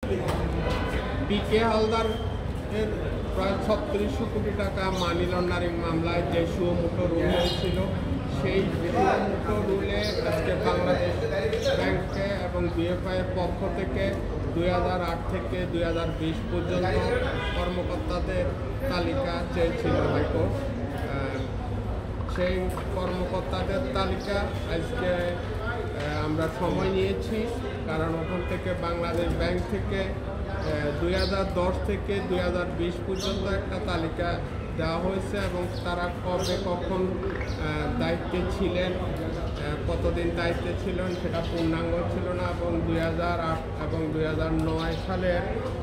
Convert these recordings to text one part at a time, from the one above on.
পিকে হালদার এর প্রায় ৩৬০০ কোটি টাকা মানি লন্ডারিং মামলায় যে সুমোটো রুল হয়েছিল, সেই সুমোটো রুলে আজকে বাংলাদেশ ব্যাংকে এবং বিএফআই এর পক্ষ থেকে ২০০৮ থেকে ২০২০ পর্যন্ত কর্মকর্তাদের তালিকা চেয়েছিল হাইকোর্ট। সেই কর্মকর্তাদের তালিকা আজকে আমরা সময় নিয়েছি, কারণ ওখান থেকে বাংলাদেশ ব্যাংক থেকে ২০১০ থেকে ২০২০ পর্যন্ত একটা তালিকা দেওয়া হয়েছে এবং তারা কবে কখন দায়িত্বে ছিলেন, কতদিন দায়িত্বে ছিলেন সেটা পূর্ণাঙ্গ ছিল না, এবং ২০০৮ এবং ২০০৯ সালের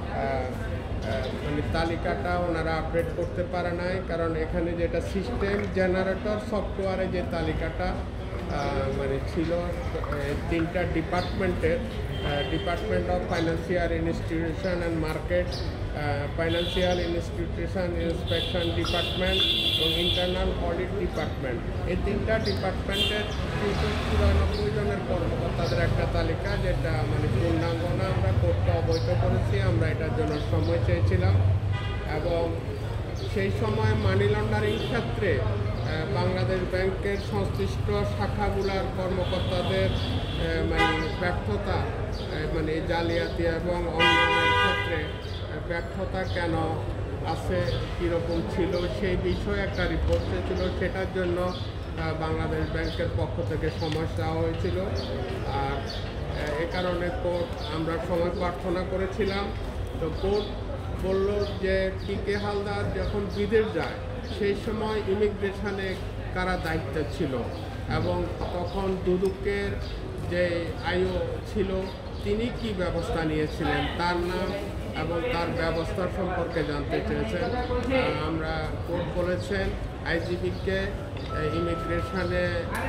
মানে তালিকাটা ওনারা আপডেট করতে পারে নাই, কারণ এখানে যেটা সিস্টেম জেনারেটর সফটওয়্যারে যে তালিকাটা মানে ছিল তিনটা ডিপার্টমেন্টের, department of financial institution and market, financial institution inspection department এবং ইন্টারনাল অডিট ডিপার্টমেন্ট, এই তিনটা ডিপার্টমেন্টের ৩৯৪ জনের কর্মকর্তাদের একটা তালিকা, যেটা মানে পূর্ণাঙ্গ না, আমরা কোর্টকে অবহিত করেছি, আমরা এটার জন্য সময় চেয়েছিলাম। এবং সেই সময় মানি লন্ডারিং ক্ষেত্রে বাংলাদেশ ব্যাংকের সংশ্লিষ্ট শাখাগুলার কর্মকর্তাদের মানে ব্যর্থতা, মানে জালিয়াতি এবং অন্যান্যের ক্ষেত্রে ব্যর্থতা কেন আছে, কীরকম ছিল, সেই বিষয়ে একটা রিপোর্ট চেয়েছিল, সেটার জন্য বাংলাদেশ ব্যাংকের পক্ষ থেকে সময় দেওয়া হয়েছিল। আর এ কারণে কোর্ট আমরা সময় প্রার্থনা করেছিলাম। তো কোর্ট বলল যে পিকে হালদার যখন বিদেশ যায় সেই সময় ইমিগ্রেশনে কারা দায়িত্ব ছিল, এবং তখন দুদকের যে আইও ছিল তিনি কি ব্যবস্থা নিয়েছিলেন, তার নাম এবং তার ব্যবস্থা সম্পর্কে জানতে চেয়েছেন। আমরা কোর্ট বলেছেন আইজিবিকে ইমিগ্রেশনে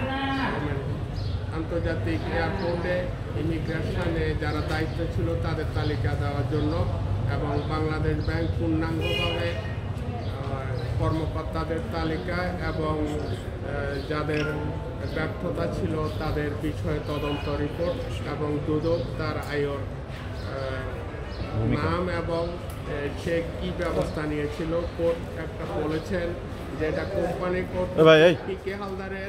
আন্তর্জাতিক এয়ারপোর্টে ইমিগ্রেশনে যারা দায়িত্ব ছিল তাদের তালিকা দেওয়ার জন্য, এবং বাংলাদেশ ব্যাংক পূর্ণাঙ্গভাবে কর্মকর্তাদের তালিকা এবং যাদের ব্যর্থতা ছিল তাদের বিষয়ে তদন্ত রিপোর্ট এবং দুদক তার আয়র নাম এবং সে কি ব্যবস্থা নিয়েছিল। কোর্ট একটা বলেছেন যে এটা কোম্পানি কোর্ট পিকে হালদারের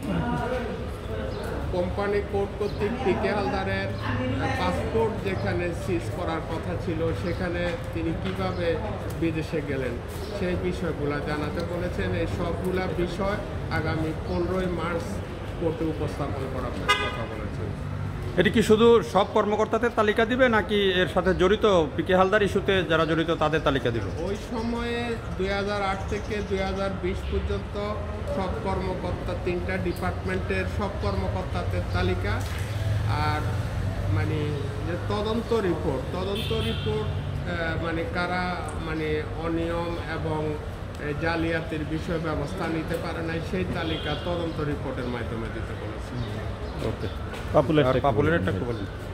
কোম্পানি কোর্ট কর্তৃক পিকে হালদারের পাসপোর্ট যেখানে সিজ করার কথা ছিল সেখানে তিনি কিভাবে বিদেশে গেলেন সেই বিষয়গুলো জানাতে বলেছেন। এই সবগুলা বিষয় আগামী 15ই মার্চ কোর্টে উপস্থাপন করার কথা বলেছেন। এটি কি শুধু সব কর্মকর্তাদের তালিকা দিবে নাকি এর সাথে জড়িত পিকে হালদার ইস্যুতে যারা জড়িত তাদের তালিকা দিবে? ওই সময়ে ২০০৮ থেকে ২০২০ পর্যন্ত সব কর্মকর্তা, তিনটা ডিপার্টমেন্টের সব কর্মকর্তাদের তালিকা, আর মানে যে তদন্ত রিপোর্ট মানে কারা মানে অনিয়ম এবং জালিয়াতির বিষয়ে ব্যবস্থা নিতে পারে নাই সেই তালিকা তদন্ত রিপোর্টের মাধ্যমে দিতে বলেছে। ওকে, পাপুলের একটা বলুন।